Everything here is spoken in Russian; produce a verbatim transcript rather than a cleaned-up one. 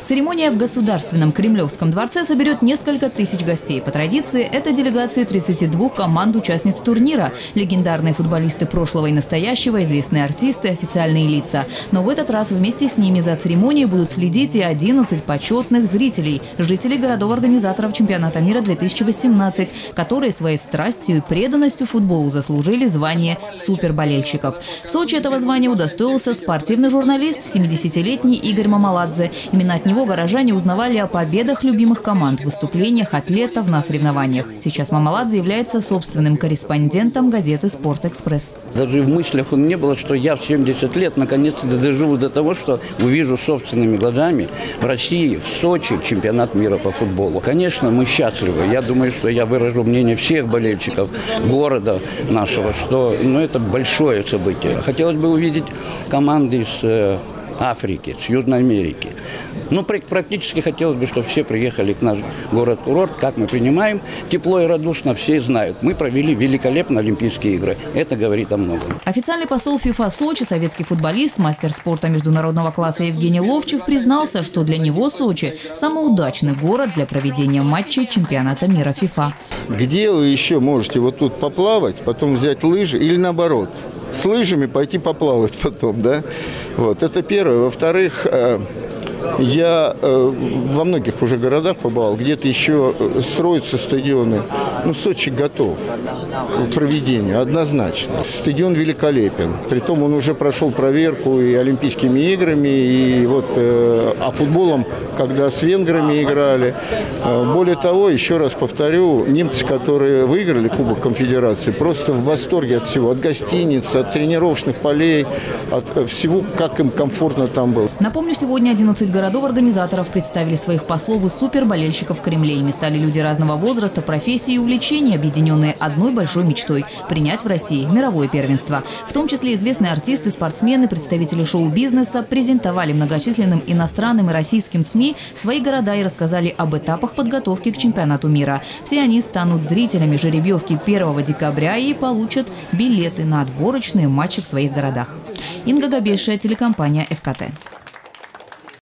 Церемония в Государственном Кремлевском дворце соберет несколько тысяч гостей. По традиции, это делегации тридцати двух команд-участниц турнира. Легендарные футболисты прошлого и настоящего, известные артисты, официальные лица. Но в этот раз вместе с ними за церемонией будут следить и одиннадцать почетных зрителей, жителей городов-организаторов чемпионата мира две тысячи восемнадцать, которые своей страстью и преданностью футболу заслужили звание суперболельщиков. В Сочи этого звания удостоился спортивный журналист, семидесятилетний Игорь Мамаладзе. Именно от него горожане узнавали о победах любимых команд, выступлениях атлетов на соревнованиях. Сейчас Мамаладзе является собственным корреспондентом газеты «Спорт-экспресс». Даже в мыслях он не было, что я в семьдесят лет наконец-то доживу до того, что увижу собственными глазами в России, в Сочи чемпионат мира по футболу. Конечно, мы счастливы. Я думаю, что я выражу мнение всех болельщиков города нашего, что ну, это большое событие. Хотелось бы увидеть команды из Африки, с Южной Америки. Ну, практически хотелось бы, чтобы все приехали к наш город-курорт, как мы принимаем. Тепло и радушно все знают. Мы провели великолепно Олимпийские игры. Это говорит о многом. Официальный посол ФИФА Сочи, советский футболист, мастер спорта международного класса Евгений Ловчев признался, что для него Сочи – самый удачный город для проведения матчей чемпионата мира ФИФА. Где вы еще можете вот тут поплавать, потом взять лыжи или наоборот? С лыжами пойти поплавать потом, да? Вот, это первое. Во-вторых, я во многих уже городах побывал, где-то еще строятся стадионы. Ну, Сочи готов к проведению, однозначно. Стадион великолепен. Притом он уже прошел проверку и Олимпийскими играми, и вот, а футболом, когда с венграми играли. Более того, еще раз повторю, немцы, которые выиграли Кубок Конфедерации, просто в восторге от всего. От гостиниц, от тренировочных полей, от всего, как им комфортно там было. Напомню, сегодня одиннадцать городов-организаторов представили своих послов и суперболельщиков в Кремле. Ими стали люди разного возраста, профессий и увлечений, объединенные одной большой мечтой – принять в России мировое первенство. В том числе известные артисты, спортсмены, представители шоу-бизнеса презентовали многочисленным иностранным и российским СМИ свои города и рассказали об этапах подготовки к чемпионату мира. Все они станут зрителями жеребьевки первого декабря и получат билеты на отборочные матчи в своих городах. Инга Габешия, телекомпания ФКТ.